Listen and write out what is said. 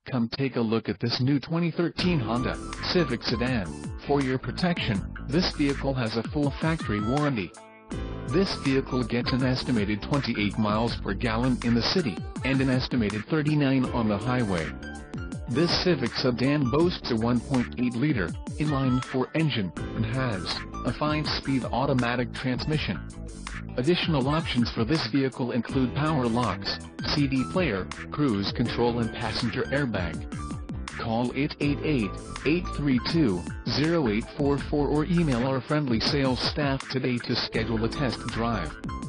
Come take a look at this new 2013 Honda Civic sedan. For your protection, this vehicle has a full factory warranty. This vehicle gets an estimated 28 miles per gallon in the city, and an estimated 39 on the highway. This Civic sedan boasts a 1.8-liter inline-4 engine, and has a 5-speed automatic transmission. Additional options for this vehicle include power locks, CD player, cruise control and passenger airbag. Call 888-832-0844 or email our friendly sales staff today to schedule a test drive.